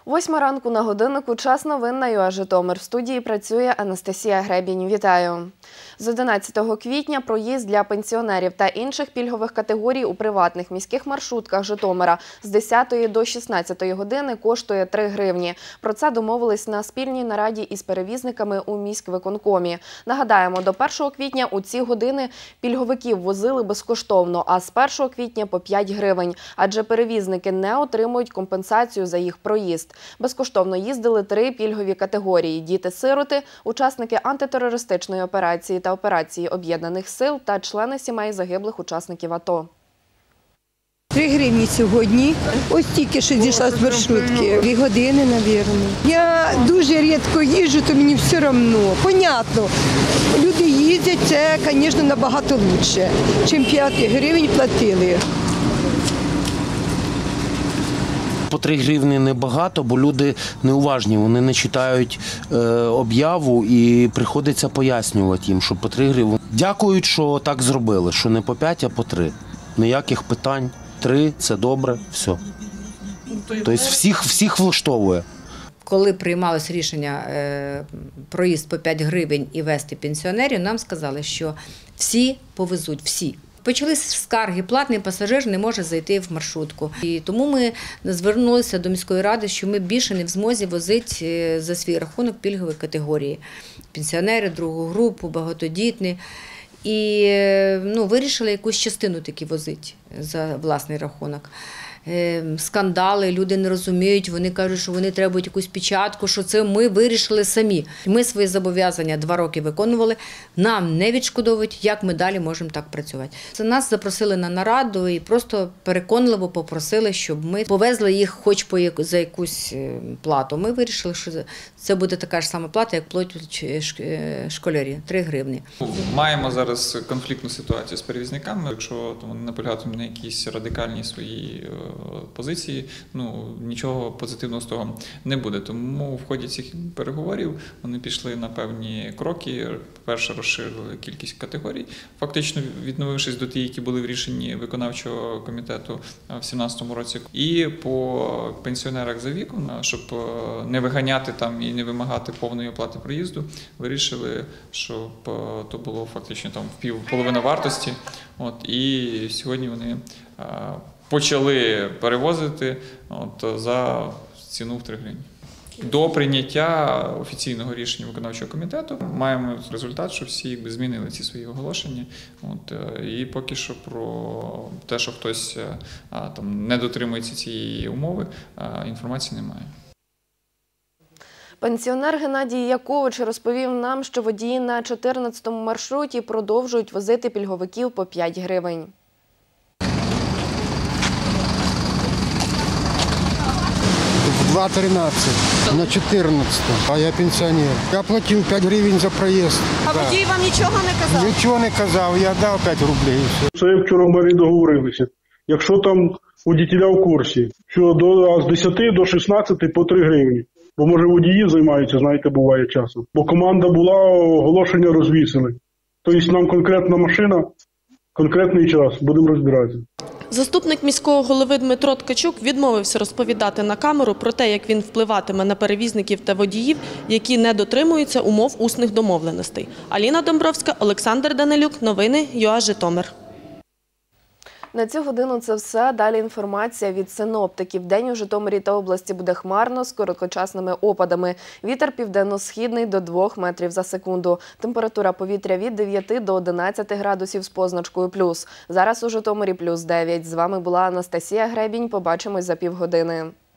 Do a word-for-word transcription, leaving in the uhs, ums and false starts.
Восьма ранку на годиннику, час новин на ЮА Житомир. В студії працює Анастасія Гребінь. Вітаю! З одинадцятого квітня проїзд для пенсіонерів та інших пільгових категорій у приватних міських маршрутках Житомира з десятої до шістнадцятої години коштує три гривні. Про це домовились на спільній нараді із перевізниками у міськвиконкомі. Нагадаємо, до першого квітня у ці години пільговиків возили безкоштовно, а з першого квітня по п'ять гривень, адже перевізники не отримують компенсацію за їх проїзд. Безкоштовно їздили три пільгові категорії – діти-сироти, учасники антитерористичної операції та операції Об'єднаних сил та члени сімей загиблих учасників АТО. Три гривні сьогодні. Ось тільки що зійшла з маршрутки. Дві години, мабуть. Я дуже рідко їжджу, то мені все одно. Понятно, люди їздять, це, звісно, набагато краще, ніж п'ять гривень платили. По три гривні небагато, бо люди неуважні, вони не читають е, об'яву і приходиться пояснювати їм, що по три гривні. Дякують, що так зробили, що не по п'ять, а по три. Ніяких питань. Три – це добре, все. Тобто всіх, всіх влаштовує. Коли приймалось рішення е, проїзд по п'ять гривень і вести пенсіонерів, нам сказали, що всі повезуть, всі. Почались скарги, платний пасажир не може зайти в маршрутку. І тому ми звернулися до міської ради, що ми більше не в змозі возити за свій рахунок пільгові категорії. Пенсіонери, другу групу, багатодітні. І ну, вирішили якусь частину таки возити за власний рахунок. Скандали, люди не розуміють, вони кажуть, що вони требують якусь печатку, що це ми вирішили самі. Ми свої зобов'язання два роки виконували, нам не відшкодовують, як ми далі можемо так працювати. Це нас запросили на нараду і просто переконливо попросили, щоб ми повезли їх хоч по за якусь плату. Ми вирішили, що це буде така ж сама плата, як платять школярі – три гривні. Маємо зараз конфліктну ситуацію з перевізниками. Якщо вони наполягатимуть на якісь радикальні свої позиції, ну, нічого позитивного з того не буде. Тому в ході цих переговорів вони пішли на певні кроки. По-перше, розширили кількість категорій, фактично відновившись до тих, які були в рішенні виконавчого комітету в дві тисячі сімнадцятому році. І по пенсіонерах за віком, щоб не виганяти там і не вимагати повної оплати проїзду, вирішили, щоб то було фактично там пів половина вартості. От, і сьогодні вони почали перевозити от, за ціну в три гривні. До прийняття офіційного рішення виконавчого комітету маємо результат, що всі якби, змінили ці свої оголошення. От, і поки що про те, що хтось а, там, не дотримується цієї умови, а, інформації немає. Пенсіонер Геннадій Якович розповів нам, що водії на чотирнадцятому маршруті продовжують возити пільговиків по п'ять гривень. два тринадцять на чотирнадцяту, а я пенсіонер. Я платив п'ять гривень за проїзд. А да. Водій вам нічого не казав? Нічого не казав, я дав п'ять рублів. Це вчора в мерії договорилися. Якщо там водітеля в курсі, що до, з десяти до шістнадцяти по три гривні. Бо, може, водії займаються, знаєте, буває часом. Бо команда була, оголошення розвісили. Тобто нам конкретна машина, конкретний час, будемо розбиратися. Заступник міського голови Дмитро Ткачук відмовився розповідати на камеру про те, як він впливатиме на перевізників та водіїв, які не дотримуються умов усних домовленостей. Аліна Домбровська, Олександр Данилюк. Новини ЮА Житомир. На цю годину це все. Далі інформація від синоптиків. День у Житомирі та області буде хмарно з короткочасними опадами. Вітер південно-східний до двох метрів за секунду. Температура повітря від дев'яти до одинадцяти градусів з позначкою плюс. Зараз у Житомирі плюс дев'ять. З вами була Анастасія Гребінь. Побачимось за півгодини.